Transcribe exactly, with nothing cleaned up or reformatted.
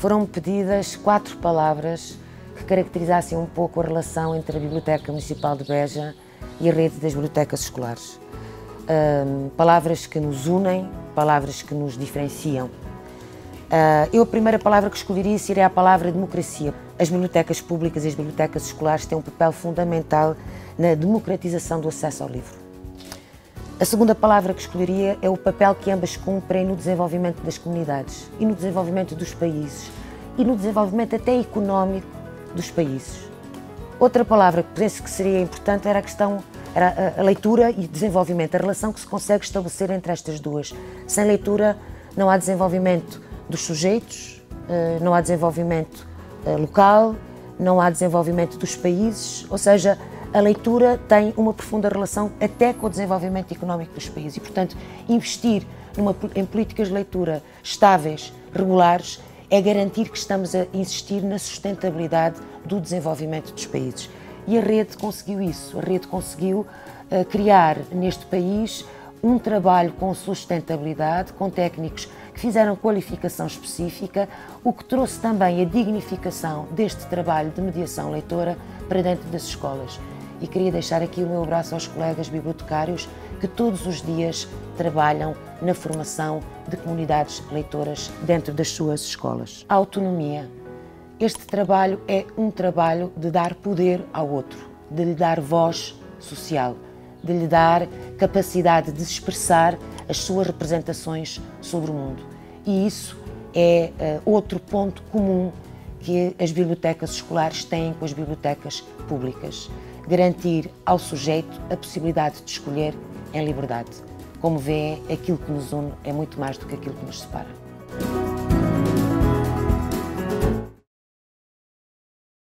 foram pedidas quatro palavras que caracterizassem um pouco a relação entre a Biblioteca Municipal de Beja e a rede das bibliotecas escolares. Um, palavras que nos unem, palavras que nos diferenciam. Uh, eu a primeira palavra que escolheria seria a palavra democracia. As bibliotecas públicas e as bibliotecas escolares têm um papel fundamental na democratização do acesso ao livro. A segunda palavra que escolheria é o papel que ambas cumprem no desenvolvimento das comunidades e no desenvolvimento dos países e no desenvolvimento até económico dos países. Outra palavra que penso que seria importante era a questão, era a leitura e desenvolvimento, a relação que se consegue estabelecer entre estas duas. Sem leitura não há desenvolvimento dos sujeitos, não há desenvolvimento local, não há desenvolvimento dos países, ou seja, a leitura tem uma profunda relação até com o desenvolvimento económico dos países e, portanto, investir numa, em políticas de leitura estáveis, regulares, é garantir que estamos a insistir na sustentabilidade do desenvolvimento dos países. E a rede conseguiu isso, a rede conseguiu uh, criar neste país um trabalho com sustentabilidade, com técnicos que fizeram qualificação específica, o que trouxe também a dignificação deste trabalho de mediação leitora para dentro das escolas. E queria deixar aqui o meu abraço aos colegas bibliotecários que todos os dias trabalham na formação de comunidades leitoras dentro das suas escolas. A autonomia. Este trabalho é um trabalho de dar poder ao outro, de lhe dar voz social, de lhe dar capacidade de expressar as suas representações sobre o mundo. E isso é uh, outro ponto comum que as bibliotecas escolares têm com as bibliotecas públicas. Garantir ao sujeito a possibilidade de escolher em liberdade. Como vê, aquilo que nos une é muito mais do que aquilo que nos separa.